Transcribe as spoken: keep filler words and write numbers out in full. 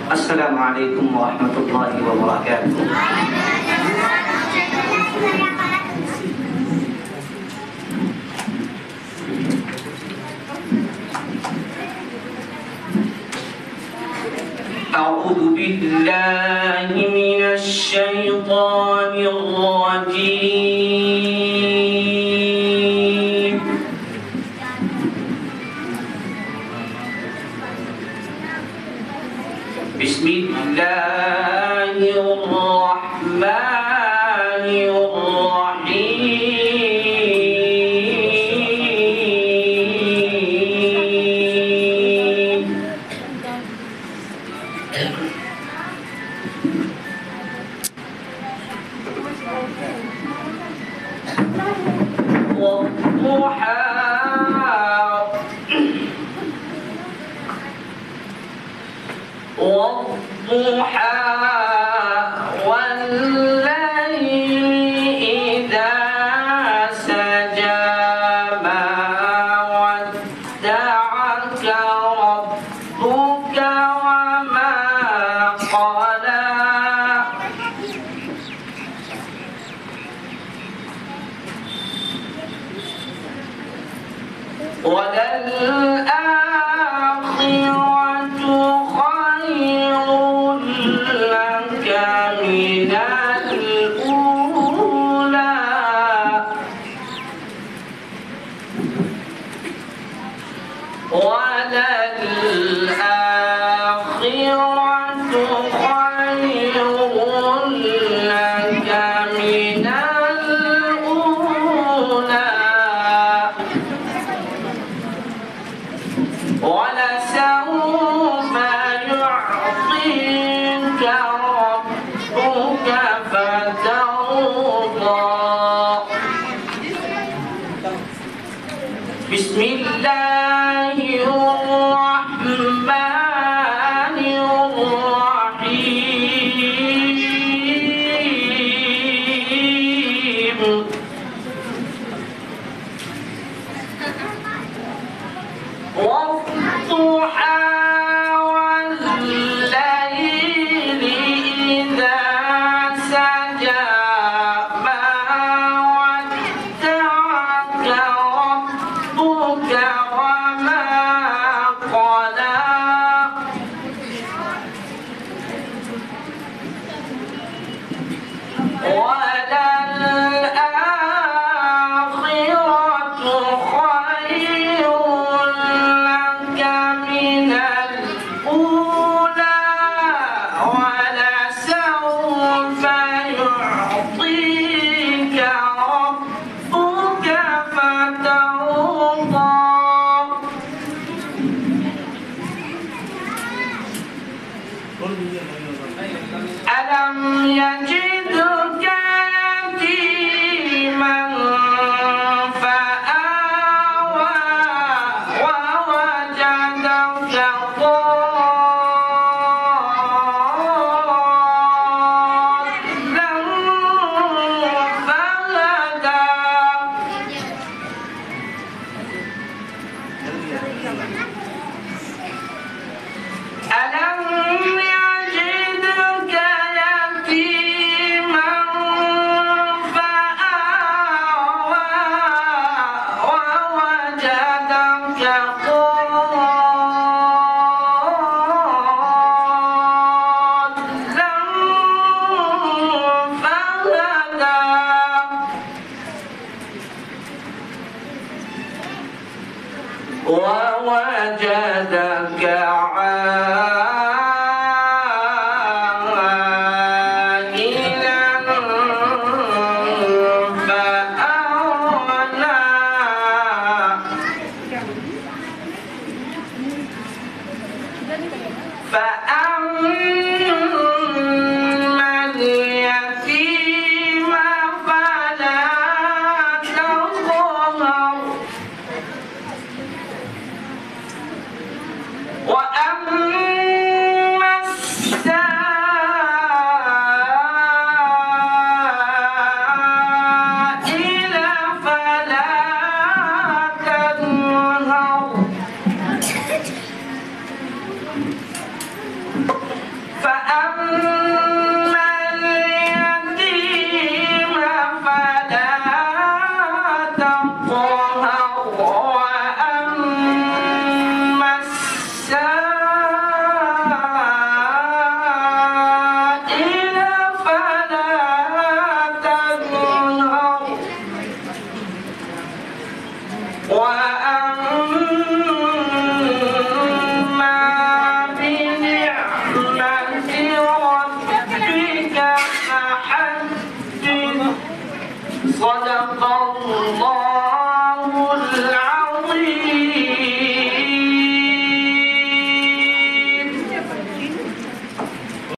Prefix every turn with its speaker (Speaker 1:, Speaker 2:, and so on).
Speaker 1: السلام عليكم ورحمة الله وبركاته. أعوذ بالله من الشيطان الرجيم. بسم الله الرحمن الرحيم. والضحى والضحى والليل إذا سجى ما ودعك ربك وما قلى وللآخرة خير لك من الأولى وللآخرة خير لك من الأولى ولسوف يعطيك ربك فترضى. بسم الله الرحمن الرحيم. والضحى والليل إذا سجى ما ودعك ربك وما قلى وللآخرة خير لك من الأولى ولسوف يعطيك ربك فترضى. ألم يجدك يتيما فآوى ووجدك ضالا فهدى. ألم يجدك يتيما فآوى ووجدك ضالا فهدى. ووجدك عائلا فأغنى. فأما اليتيم فلا تقهر وأما السائل فلا تنهر وأما بنعمة ربك فحدث. صدق الله